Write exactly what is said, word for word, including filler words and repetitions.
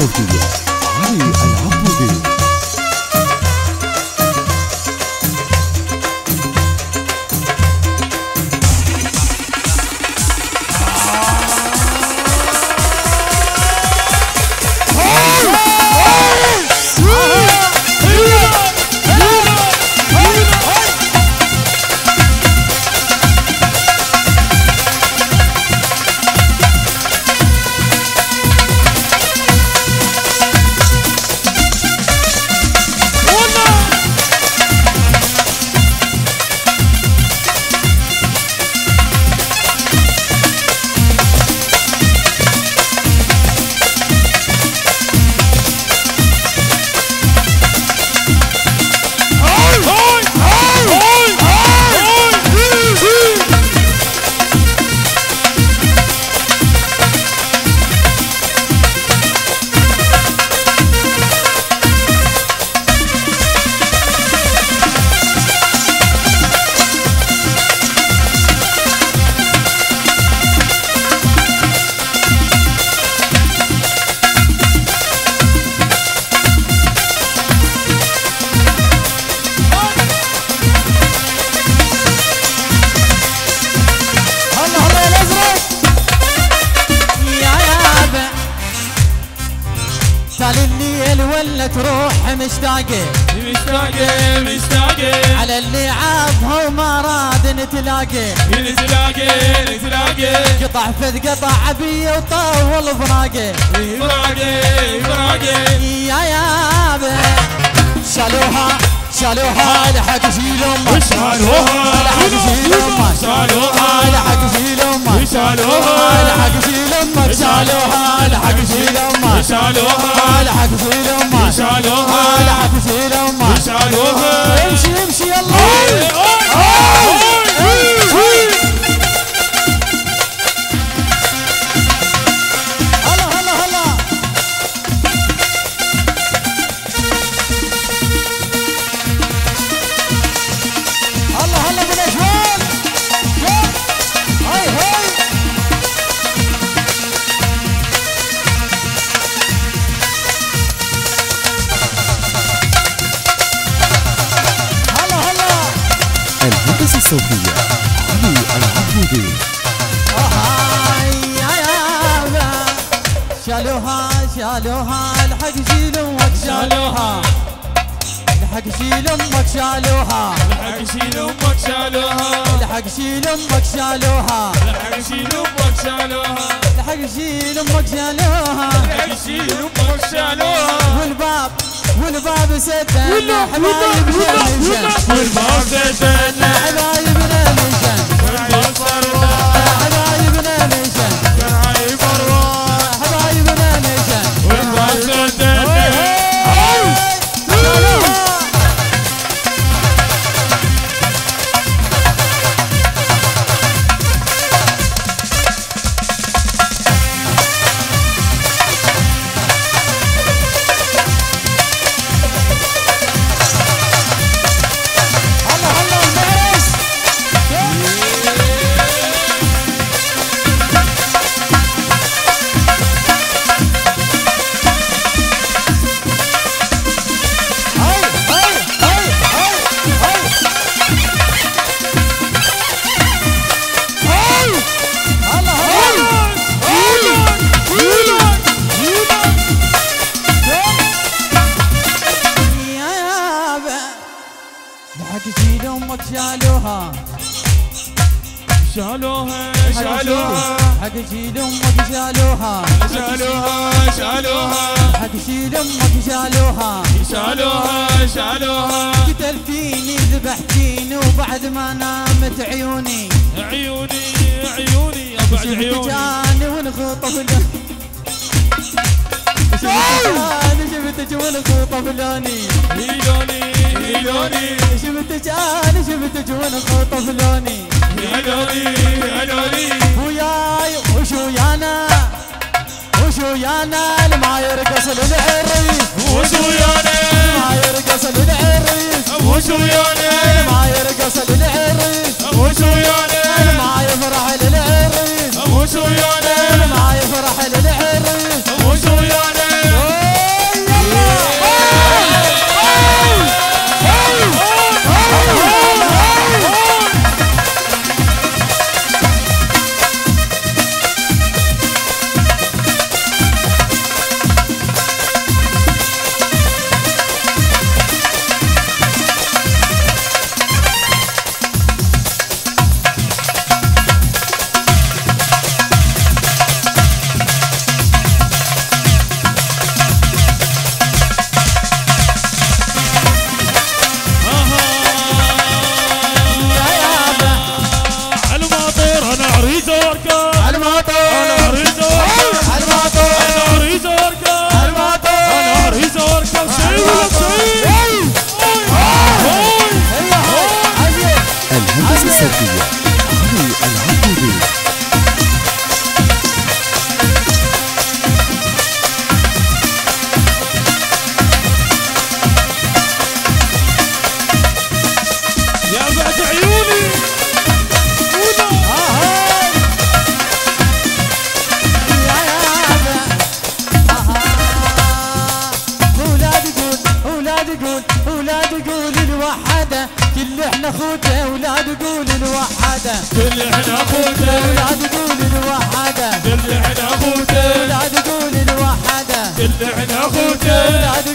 الصوتية علي العبودي. الليل ولا تروح مشتاقة مشتاقة مشتاقة على اللي عافها وما راد نتلاقى نتلاقى نتلاقى قطع فذ قطع عبية وطول فراقة فراقة فراقة يا يابا شالوها شالوها لحق شيل امك شالوها لحق شيل امك شالوها لحق شيل امك شالوها لحق شيل امك شالوها لحق شيل امك شالوها لحق شيل امك شالوها لحق شيل امك شالوها امشي امشي يلا الهندسة الصوتية علي العبودي. شالوها شالوها لحق شيل امك شالوها لحق شيل امك شالوها لحق شيل امك شالوها لحق شيل امك شالوها لحق شيل امك شالوها لحق شيل امك شالوها لحق شيل امك شالوها والباب والباب سدنا حبايبنا نشن والباب سدنا حبايبنا نشن حبايبنا نشن حبايبنا نشن والباب سدنا شالوها شالوها شالوها حق شيل امك شالوها شالوها شالوها حق شيل امك شالوها شالوها شالوها قتلتيني ذبحتيني وبعد ما نامت عيوني عيوني عيوني ابعد عيوني شفتك ونخطف شفتك ونخطف لوني لوني لوني شفتك انا شفتك ونخطف لوني يا لوني يا لوني وياي وش ويانا وش ويانا ما يرقص للعريس وش ويانا ما يرقص للعريس وش ويانا ما يرقص للعريس وش ويانا ما يفرح للعريس وش ويانا ما يفرح للعريس وش ويانا الهندسة الصوتية علي العبودي. يا بعد عيوني ولا اولاد يقول اولاد يقول اولاد يقول الوحدة كل احنا خوته اولاد يقول الوحدة كل احنا اخوته اولاد يقول الوحدة كل احنا اخوته اولاد يقول الوحدة كل احنا اخوته اولاد